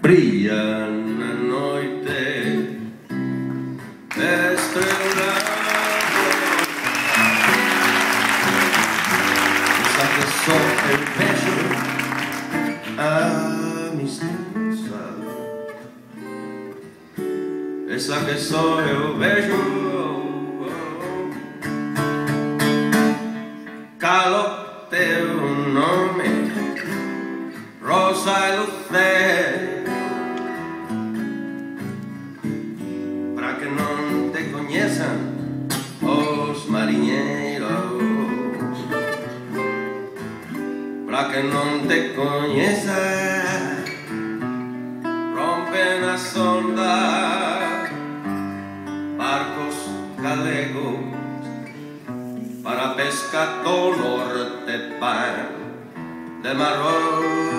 brilla na noite estrelada. Esa que só eu vejo amistosa, esa que só eu vejo calo teu nome, rosa e lucero, para que non te coñezan os mariñeiros, para que non te coñezan, rompen as ondas, barcos galegos, para pesca do norte pan de Marrón.